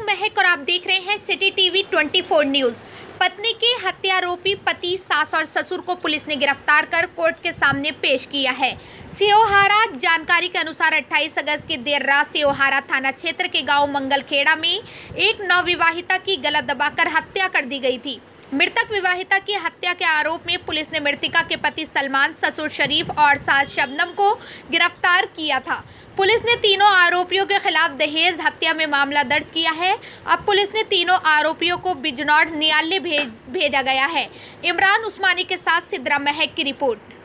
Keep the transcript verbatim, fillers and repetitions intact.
महक और आप देख रहे हैं सिटी टीवी चौबीस न्यूज। पत्नी के हत्यारोपी पति, सास और ससुर को पुलिस ने गिरफ्तार कर कोर्ट के सामने पेश किया है। सेओहारा जानकारी के अनुसार अट्ठाईस अगस्त की देर रात सेओहारा थाना क्षेत्र के गांव मंगलखेड़ा में एक नवविवाहिता की गला दबाकर हत्या कर दी गई थी। मृतक विवाहिता की हत्या के आरोप में पुलिस ने मृतका के पति सलमान, ससुर शरीफ और सास शबनम को गिरफ्तार किया था। पुलिस ने तीनों आरोपियों के खिलाफ दहेज हत्या में मामला दर्ज किया है। अब पुलिस ने तीनों आरोपियों को बिजनौर न्यायालय भेज भेजा गया है। इमरान उस्मानी के साथ सिद्रा महक की रिपोर्ट।